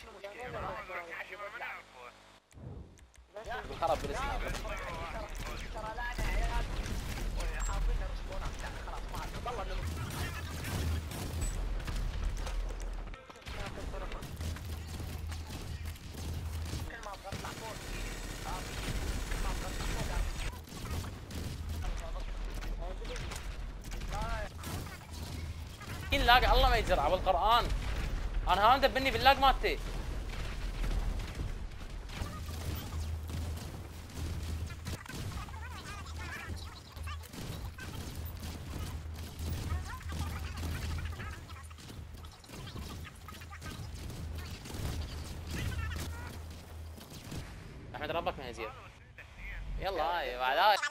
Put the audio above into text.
شنو مشكلة؟ بالخرب بالاسناب. ترى لا انا عيال حاطين رسبونات يعني خلاص ما عاد والله كل ما بطلع فوق كل ما بطلع فوق لاق الله ما يجرع بالقران. انا ها مدبني باللاق مالتي. احمد ربك ما يزيد. يلا هاي بعد هاي